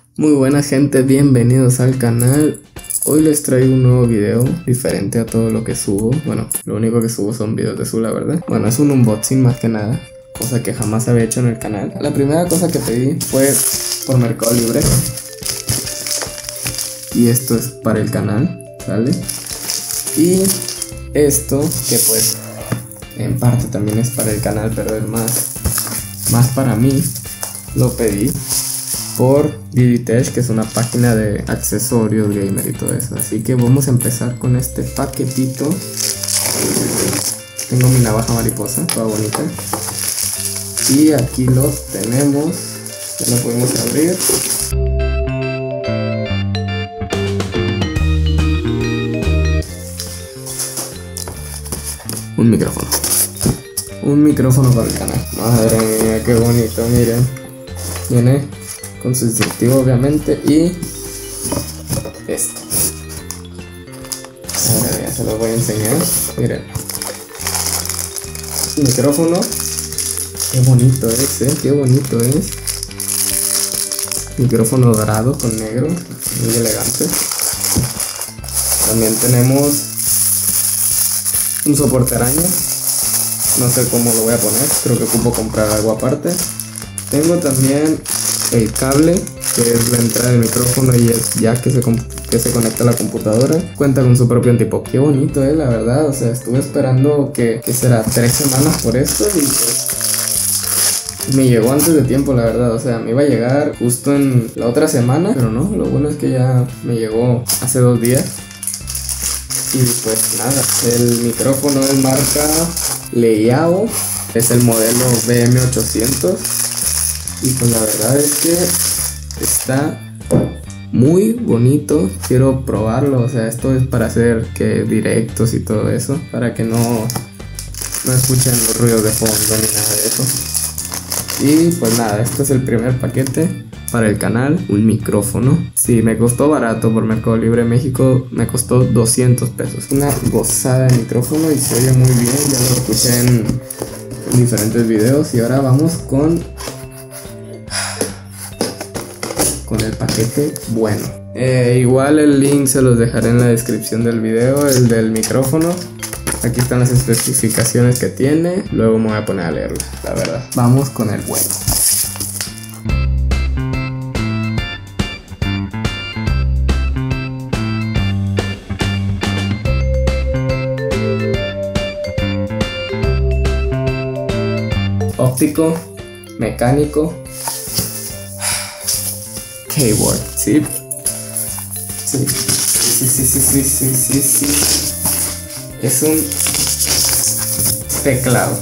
Muy buena gente, bienvenidos al canal. Hoy les traigo un nuevo video diferente a todo lo que subo. Bueno, lo único que subo son videos de Zula, ¿verdad? Bueno, es un unboxing más que nada, cosa que jamás había hecho en el canal. La primera cosa que pedí fue por Mercado Libre. Y esto es para el canal, ¿sale? Y esto, que pues en parte también es para el canal, pero es más para mí, lo pedí por BBTech, que es una página de accesorios gamer y todo eso. Así que vamos a empezar con este paquetito. Tengo mi navaja mariposa, toda bonita. Y aquí lo tenemos, ya lo podemos abrir. Un micrófono para el canal. Madre mía, qué bonito, miren. Viene con su distintivo obviamente y esto. Ahora ya se lo voy a enseñar. Miren. Micrófono. Qué bonito es, qué bonito es. Micrófono dorado con negro. Muy elegante. También tenemos un soporte araña. No sé cómo lo voy a poner, creo que ocupo comprar algo aparte. Tengo también el cable, que es la entrada del micrófono y es jack que se conecta a la computadora. Cuenta con su propio antipop. Qué bonito, la verdad. O sea, estuve esperando que será 3 semanas por esto y pues me llegó antes de tiempo, la verdad. O sea, me iba a llegar justo en la otra semana, pero no, lo bueno es que ya me llegó hace 2 días. Y pues nada, el micrófono es marca Leao, es el modelo BM800 y pues la verdad es que está muy bonito. Quiero probarlo, o sea, esto es para hacer directos y todo eso, para que no escuchen los ruidos de fondo ni nada de eso. Y pues nada, este es el primer paquete para el canal, un micrófono. Sí, me costó barato por Mercado Libre México, me costó 200 pesos. Una gozada de micrófono y se oye muy bien, ya lo escuché en diferentes videos. Y ahora vamos con el paquete bueno. Igual el link se los dejaré en la descripción del video, el del micrófono. Aquí están las especificaciones que tiene, luego me voy a poner a leerlo, la verdad. Vamos con el bueno. Óptico, mecánico, keyboard, ¿sí? Sí. Es un teclado.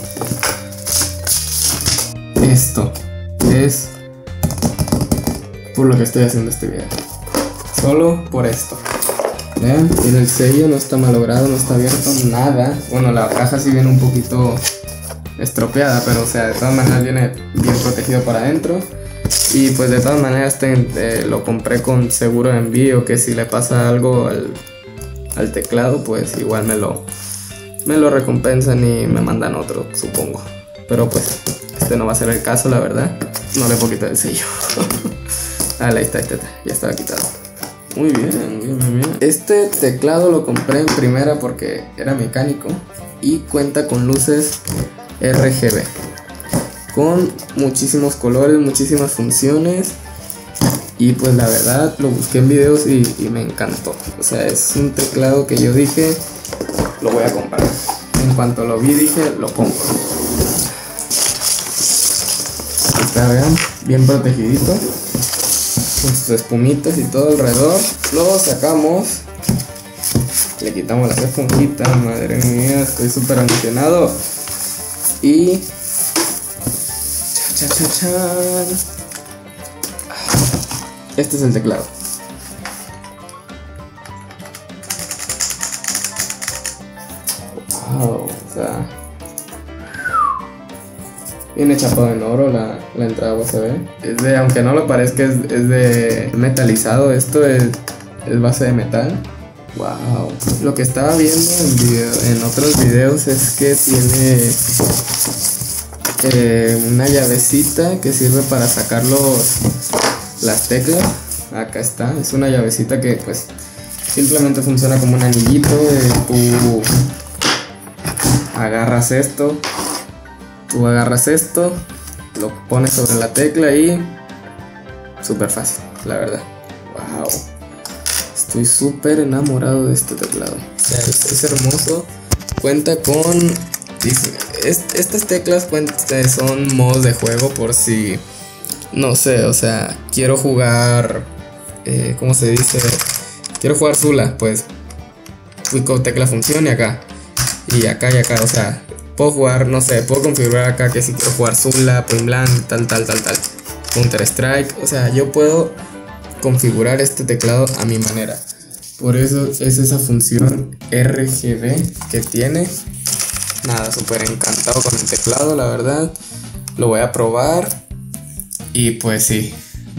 Esto es por lo que estoy haciendo este video. Solo por esto. Vean, tiene el sello, no está malogrado, no está abierto, nada. Bueno, la caja sí viene un poquito estropeada, pero o sea, de todas maneras viene bien protegido por adentro. Y pues de todas maneras lo compré con seguro de envío, que si le pasa algo al teclado, pues igual me lo recompensan y me mandan otro, supongo. Pero pues este no va a ser el caso, la verdad. No le puedo quitar el sello. Ahí está, ya estaba quitado. Muy bien. Este teclado lo compré en primera porque era mecánico y cuenta con luces RGB, con muchísimos colores, muchísimas funciones. Y pues la verdad lo busqué en videos y me encantó. O sea, es un teclado que yo dije, lo voy a comprar. En cuanto lo vi dije, lo compro. Está, vean, bien protegidito, con sus espumitas y todo alrededor. Lo sacamos, le quitamos las esponjitas. Madre mía, estoy súper emocionado. Y este es el teclado. Wow, o sea, viene chapado en oro la entrada USB. Aunque no lo parezca, es de metalizado. Esto es base de metal. Wow. Lo que estaba viendo en otros videos es que tiene una llavecita que sirve para sacar las teclas. acá está, es una llavecita que pues simplemente funciona como un anillito. Tú agarras esto, lo pones sobre la tecla y súper fácil, la verdad. Wow, estoy súper enamorado de este teclado. O sea, es hermoso. Cuenta con estas teclas son modos de juego por si, no sé, o sea, quiero jugar, ¿cómo se dice? Quiero jugar Zula, pues con tecla funcione acá y acá, o sea, puedo jugar, no sé, puedo configurar acá que si quiero jugar Zula, Point Blank, tal, Counter Strike, o sea, yo puedo configurar este teclado a mi manera. Por eso es esa función RGB que tiene. Nada, súper encantado con el teclado, la verdad. Lo voy a probar. Y pues sí,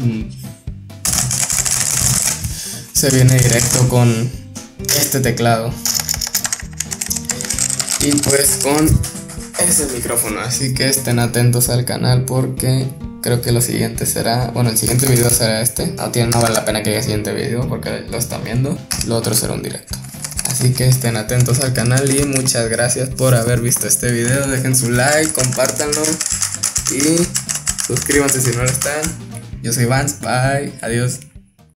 se viene directo con este teclado. Y pues con ese micrófono. Así que estén atentos al canal porque creo que lo siguiente será, bueno, el siguiente video será este. No vale la pena que haya siguiente video porque lo están viendo. Lo otro será un directo. Así que estén atentos al canal y muchas gracias por haber visto este video. Dejen su like, compártanlo y suscríbanse si no lo están. Yo soy Vance, bye, adiós.